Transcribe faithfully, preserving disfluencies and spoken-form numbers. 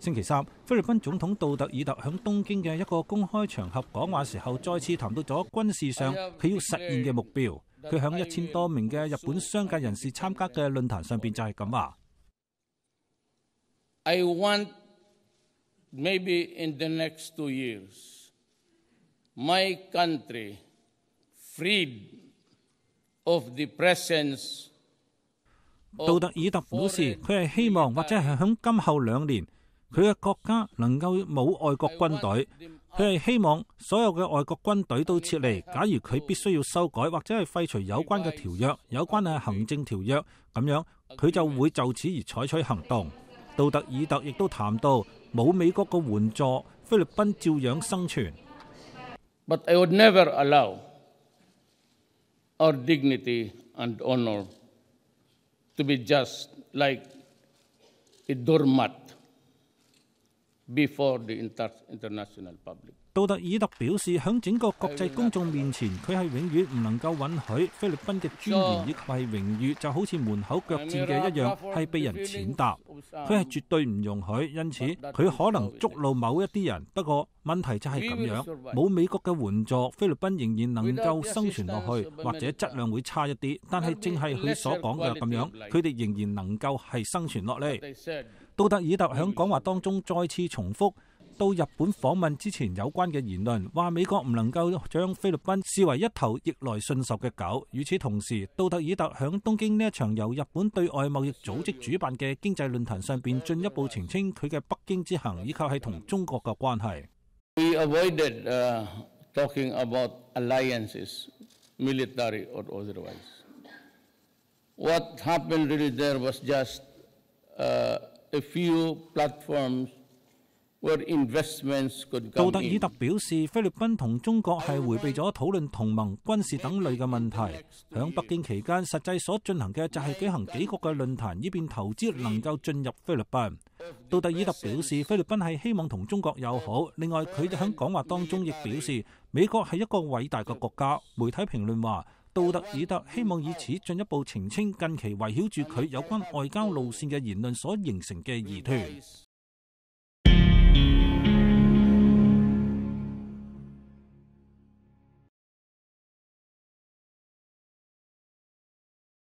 星期三，菲律賓總統杜特爾特響東京嘅一個公開場合講話時候，再次談到咗軍事上佢要實現嘅目標。佢響一千多名嘅日本商界人士參加嘅論壇上邊就係咁話。 I want maybe in the next two years, my country freed of the presence。 杜特爾特表示，佢係希望或者係響今後兩年，佢嘅國家能夠冇外國軍隊。佢係希望所有嘅外國軍隊都撤離。假如佢必須要修改或者係廢除有關嘅條約、有關嘅行政條約，咁樣佢就會就此而採取行動。杜特爾特亦都談到，冇美國嘅援助，菲律賓照樣生存。 But I would never allow our dignity and honor to be just like a doormat before the inter international public。 杜特爾特表示，響整個國際公眾面前，佢係永遠唔能夠允許菲律賓嘅尊嚴以及係榮譽就好似門口腳戰嘅一樣，係被人踐踏。佢係絕對唔容許，因此佢可能觸怒某一啲人。不過問題就係咁樣，冇美國嘅援助，菲律賓仍然能夠生存落去，或者質量會差一啲。但係正係佢所講嘅咁樣，佢哋仍然能夠係生存落嚟。杜特爾特響講話當中再次重複到日本訪問之前有關嘅言論，話美國唔能夠將菲律賓視為一頭逆來順受嘅狗。與此同時，杜特爾特響東京呢一場由日本對外貿易組織主辦嘅經濟論壇上邊進一步澄清佢嘅北京之行以及係同中國嘅關係。 We avoided uh, talking about alliances, military or otherwise. What happened really there was just uh, a few platforms。 杜特爾特表示，菲律賓同中國係迴避咗討論同盟、軍事等類嘅問題。響北京期間，實際所進行嘅就係舉行幾個嘅論壇，以便投資能夠進入菲律賓。杜特爾特表示，菲律賓係希望同中國友好。另外，佢喺講話當中亦表示，美國係一個偉大嘅國家。媒體評論話，杜特爾特希望以此進一步澄清近期圍繞住佢有關外交路線嘅言論所形成嘅疑團。